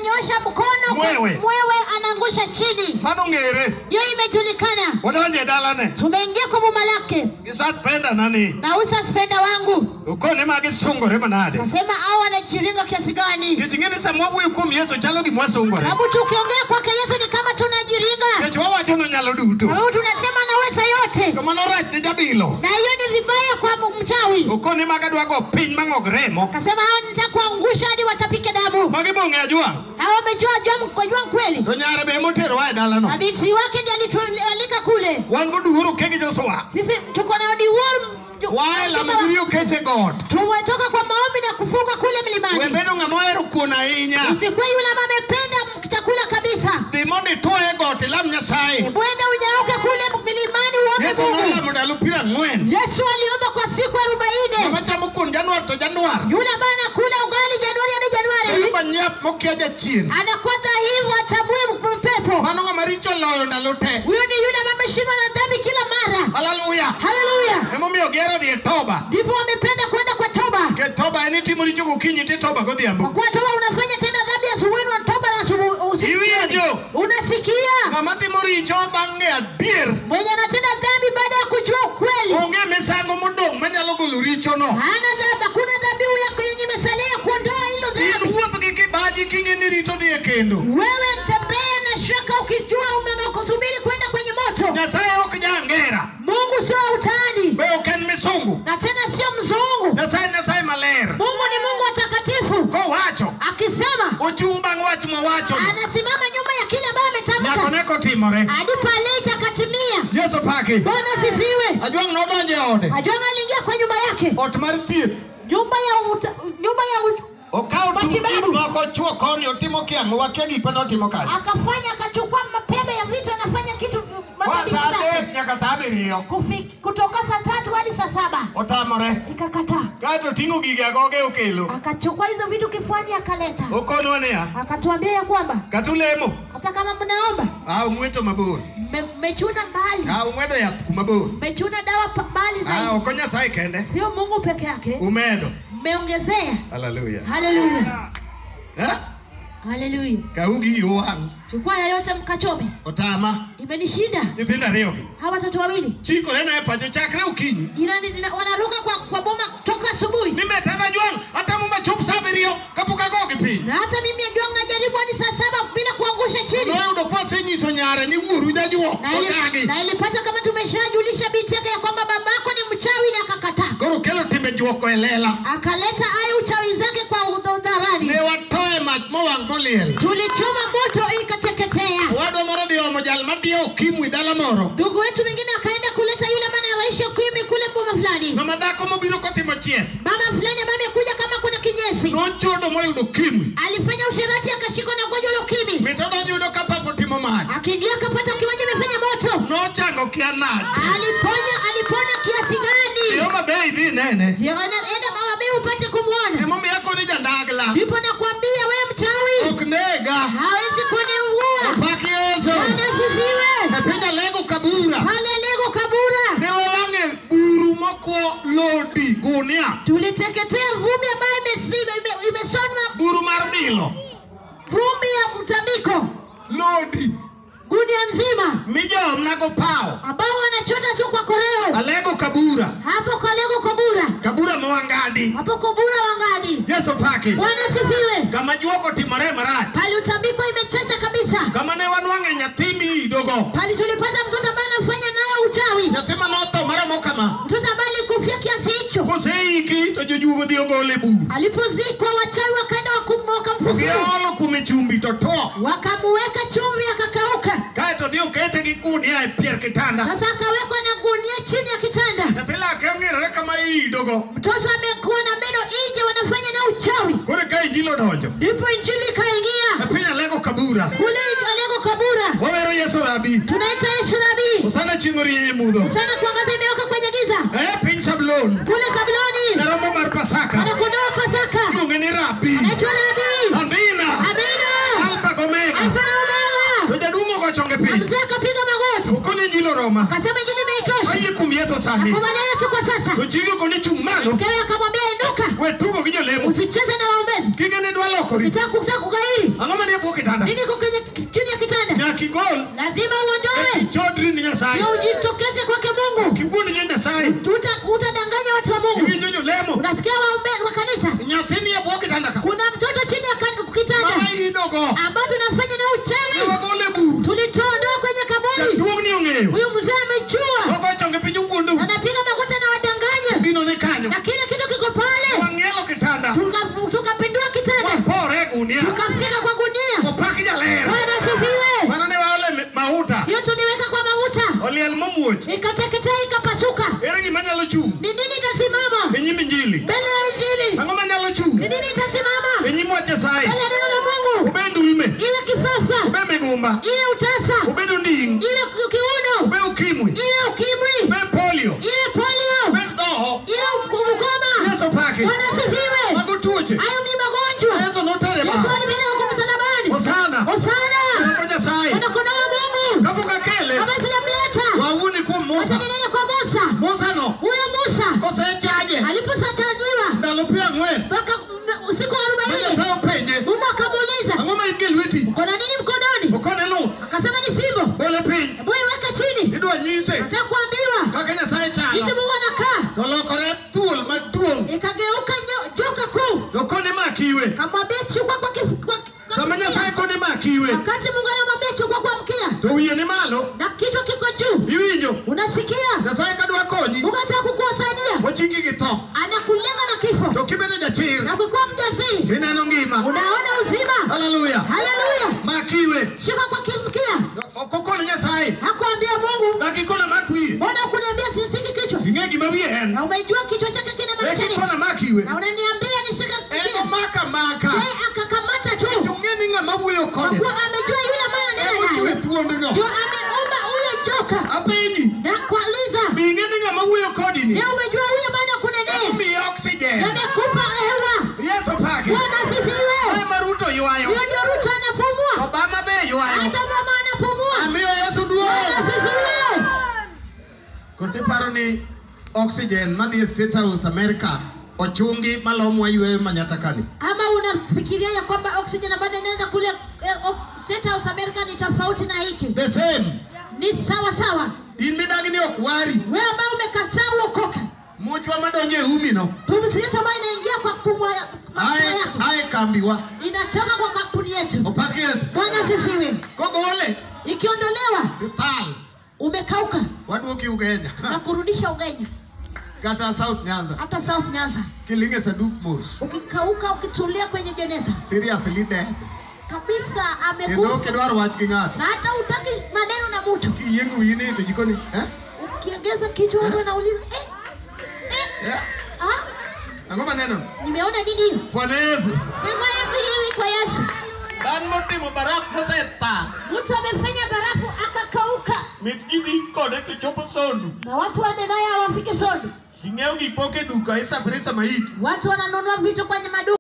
ananyosha mkono, mwewe anaangusha chini. Mano ngere. Hiyo imejulikana. Wadonje dalane. Tumeingia kwa boma lake. Gisaspenda nani? Na usaspenda wangu. Ukone magisungore manade. Nasema hao wanajiringa kiasi gani? Kichingeni samwabu yukum Yesu chalo kimwasungore. Sababu tukiongea kwake Yesu ni kama tunajiringa. Kecho wawacho no nyalo duto. Sababu tunasema anaweza yote. Kama norati jabilo. Na hiyo ni vibaya kwa mchawi. Ukone magadwa go piny mangogremo. Kasema hao nitakuangusha hadi watapike damu. Magibonge ajua. Hao wamejua kweli. Tonyare be motero wa dalano. Abiti wake ndiye alitualika kule. Wangu duhuru kegi Joshua. Sisi tuko na diwol. Wala mgiriyo keche God. Tumetoka kwa maombi na kufunga kule mlimani. Webeno ngamoero kuona inya. Usikwe yule mama amependa chakula kabisa. Dimoni toe God lam Nyasaye. Bwenda unyauke kule mlimani uombe Yesu Mungu. mala mudalupira ngwen. Yesu aliomba kwa siku 40. Mama chamukun Januari to Januari. Yule bana kula ugali Januari hadi Januari. Yuba nyap mokiaja chien. Anakwenda hivyo atabue mpepo. Mano ngamaricho loyo ndalute. Huyo ni yule ameshindwa na dhambi kila mara. Hallelujah. Hallelujah. Emo mio gero di toba. Ndipo wamependa kwenda kwa toba. Ke toba eni timu richuku kinyi ti toba godhiambo. Kwa toba unafanya tena dhambi asubuhi na toba na usiku. Unasikia? Kama timu richo bange adier. Mwenye anatenda dhambi baada ya kujua ukweli. Onge misango modong manyalo golo richo no. Hana dhambi, kuna dhabihu yako yenye imesalia kuondoa hilo dhambi. Wuotho gi kibaji kingi ni rito dhi e kendo. Wewe tembea na shaka ukijua unakusubiri kwenda kwenye moto. Nyasaye ok jangera. Mungu sio utani. Be ok en misungu. Na tena sio mzungu. Nyasaye maler. Mungu ni Mungu mtakatifu. Ko wacho. Akisema ochung bang' wach mawacho. Anasimama nyuma ya kile ambacho ametamka. Nyako neko timore. Hadi pale itakatimia. Yesu paki. Bwana sifiwe. Ajwang' nodonje ode. Ajwang' aliingia kwa nyumba yake. Ot mar thieth. Nyumba ya Okao tu moko chuo koni otimo kiamo wakia gik mane otimo kaje. Akafanya akachukua mapembe ya vitu anafanya kitu nyaka saa 7 kutoka saa 3 hadi saa 7. Otamore. Ikakataa. Kato tingo gige agoge okelo. Akachukua hizo vitu kifuani akaleta. Okono nia. Akatuambia ya kwamba katulemo. Hata kama mnaomba. Mweto mabor. Mmechuna mbali. Mwedo ya kumabor. Mmechuna dawa mbali zaidi. Okonya sai kende. Sio Mungu peke yake. Umedo. Mmeongezea. Hallelujah. Hallelujah. Hallelujah. Kaugi yoang. Chukua yote mkachome. Otama. Imenishinda. Nyithinda riyogi. Hawa watoto wawili. Chiko rena e pacho chakre ukinyi. Wanaruka kwa boma toka asubuhi. Nimetana Jwang hata mumba chup saa 7 kapuka gogi pi. Na hata mimi Jwang najaribu hadi saa 7 bila kuangusha chini. Wewe ndo kwa senyiso nyare ni wuoru jajuo. Na ilipata kama tumeshajulisha binti yake ya kwamba babako ni mchawi na akakataa. Koro kelo timbe juoko elela. Akaleta ayo uchawi zake kwa udharani. Ne watoe mach mowang' goliel. Tulichoma moto ikateketea. Wado moro dio mojal madio ukimwi dala moro. Ndugu wetu mwingine akaenda kuleta yule mama anaishi ukimwi kule boma fulani. Na madhako mobiro kotimo chieth. Mama fulani ambaye amekuja kama kuna kinyesi. Nochodo moyudo ukimwi. Alifanya usherati akashikwa na gonjwa la ukimwi. Mitodo yudo kapapo timo mach. Akiingia akapata kiwanja imefanya moto. Nochango kianad. Alipona kiasi gani? Yoma bei dhi nene. Enda baba bei upate kumuona. Emomi yako ni jandagla. Ndipo nakwambia wewe mchawi. Oknega. Hawezi kuniua. Paki Yesu. Anasifiwe. Napenda lego kabura. Pale lego kabura. Ne wawange buru moko lodi gunia. Tuliteketea vumbi ambayo imesonwa. Buru mar bilo. Vumbi ya mtabiko. Lodi. Gunia nzima. Mijo mnago pao. Ambao wanachota tu kwa koreo. Alego kabura. Hapo kwa lego kabura. Kabura mwangadi. Hapo kabura wangadi. Yesu paki. Bwana sifiwe. Kama juoko timore marach. Pale utabiko imechacha kabisa. Kama ne wanwange nyathimi dogo. Pale tulipata mtoto ambaye anafanya nayo uchawi. Nyathima noto maramo kama. Mtoto ambaye alikufia kiasi hicho. Koseiki to jojugo dio gole bu. Alipozikwa wachawi wakaenda wakumwoka mfufu. Giolo kumechumbi toto. Wakamuweka chumvi akakauka. Kaito dio kete gi gunia e pier kitanda. Sasa akawekwa na gunia chini ya kitanda. Nyathila akeng'ere kama hii dogo. Mtoto amekuwa na meno nje wanafanya na uchawi. Kore ka injilo donjo. Ndipo injili ikaingia. Pia lego kabura. Kule lego kabura. Wawero Yesu rabi. Tunaita Yesu rabi. Usana chingori yenye mudho. Sana kuangaza imeweka kwenye giza. Pin Sablon. Kule Sabloni. Karamo mar Pasaka. Anakondoa Pasaka. Ngeni rabi. Anaitwa rabi. Amina. Alfa Omega. Alfa na Omega. Tujadumo kwa chonge pi. Mzee akapiga magoti. Ukoni njilo Roma. Akasema injili imenitosha. Ayi kumieso sani. Akubali Yesu kwa sasa. Ujili koni chumalo. Mkewe akamwambia inuka. geuka. We tugo gijo lemo. Usicheze na waombezi. Kingene dwa lokori. Kutaka kugairi. Angoma ni hapo kitanda. Nini kwenye chini ya kitanda? Na kigol. Lazima uondoe. Chodri ni Nyasaye. Na ujitokeze kwake Mungu. Kibuni ni Nyasaye. Utadanganya watu wa Mungu. Hivi ndio lemo. Unasikia waombezi wa kanisa? Nyathini ya hapo kitanda. Kuna mtoto chini ya kitanda. Mai dogo. Ambao tunafanya na uchawi. Wagole bu. Tulitoa kwenye kaburi. Tuoni ongeo. Huyu mzee amejua. Wako chonge pinyu gundu. Anapiga makosa na wadanganya. Bino ne kanyo. Na kile kitu kiko pale. Wangelo kitanda. Tukapindua kitanda. Pore gunia. Tukafika kwa gunia. Opaki jalera. Bwana asifiwe. Bana ne wale mauta. Hiyo tuliweka kwa mafuta. Oliel mamuot. Ikateketea ikapasuka. Ere gimanyalo chu. Ni nini itasimama? Enyim Injili. Mbele ya Injili. Ang'o manyalo chu. Ni nini itasimama? Enyim wach Nyasaye. Mbele ya neno la Mungu. Ubedu ime. Iwe kifafa. Ube migumba. Iwe utasa. Ubedu nding. Iwe kiuno. Ube ukimwi. Iwe ukimwi. Ube polio. Iwe polio. Ube dhoho. Iwe ukoma. Yesu pake. Bwana asifiwe. Mago tuoche. Hayo ni magonjwa. Yesu notere ba. Yesu alipeleka kwa msalabani. Hosana. Hosana. Kwa Nyasaye. Bwana kondoo wa Mungu. Kabuka kele. Kama sijamleta. Wawuni kwa Musa. Wasanenene kwa Musa. Musa no. Huyo Musa. Kose chaje. Aliposatajiwa. Ndalo pia ngwe. Baka usiku wa 40. Nyasaye penje. Mungu akamuuliza. Ang'o ma inge lweti. Uko na nini mkononi? Ukone lu. Akasema ni fimbo. Bole piny. Boy weka chini. Idwa nyise. Nataka kuambiwa. Kaka Nyasaye chalo. Jinsi Mungu anakaa. Tolokore thuol maduong'. Ikageuka joka kuu. Dokone makiwe. Kamwambia chukua kwa Sama Nyasaye kone makiwe. wakati Mungu anamwambia chukua kwa mkia. To wiye ni malo. Na kitu kiko juu. Iwinjo. Unasikia? Nyasaye kadwa konyi. Mungu anataka kukusaidia. Wachingi gi tho. Anakulenga na kifo. To kibedo jachir. Na ukikuwa mjasiri. Ineno ngima. Unaona uzima. Haleluya. Haleluya. Makiwe. Shika kwa kimkia. Okokone Nyasaye. Hakuambia Mungu. Dakikona makwiye. Mbona kuniambia sisiki kichwa? Ing'e gima wiye en. Na umejua kichwa chake kina maana nini? Dakikona makiwe. Na unaniambia nishika Eno kichwa. maka. Yeye akakamata tu. Tung'e ni ng'ama wuoyo kode. Kwa amejua yule maana nene Ochwe naye. thuondno. Ndio ameumba huyo joka. Apenji. Na kuuliza. Bing'e ni ng'ama wuoyo kodi ni. Je, umejua huyo maana kunenea? Emi oxygen. Amekupa hewa. Yesu pake. Bwana asifiwe. Ema Ruto ywayo. Hiyo ndio Ruto anapumua. Obama be ywayo. Hata mama anapumua. Amiyo Yesu duo. Bwana asifiwe. Kosiparo ni oxygen madhi State House America ochungi malomwa yweyo manyatakani. Ama unafikiria ya kwamba oxygen ambayo inaenda kule State House America ni tofauti na hiki? The same. Ni sawa sawa. In midagi ni okwari. Wewe ambao umekataa uokoke. Muchwa madonje umi no. Pumzi yetu ambayo inaingia kwa pumua yako. Ae kambiwa. Inatoka kwa kampuni yetu. Opaki Yesu. Bwana asifiwe. Kogole. Ikiondolewa Ital. umekauka Waduoki Ugenya. na kurudisha Ugenya. Kata South Nyanza. Hata South Nyanza. Kilinge saduk mos. Ukikauka ukitulia kwenye jeneza. Seriously dead. Kabisa Kendo amekufa. kedwaro wach gi ng'ato. Na hata utaki maneno na mtu. Kiyengo wine to jikoni. Ukiongeza kichwa watu wanauliza Ang'o maneno? nimeona nini hiyo? Bwana Yesu. Mema hivi kwa Yesu. Dan motimo barak moseta. Mtu amefanya barafu akakauka. Mit gidi kode to chopo sondu. Na watu waende naye hawafike Sondu. Ing'eyo gik moko e duka isafiri sama it. Watu wananunua vitu kwenye maduka.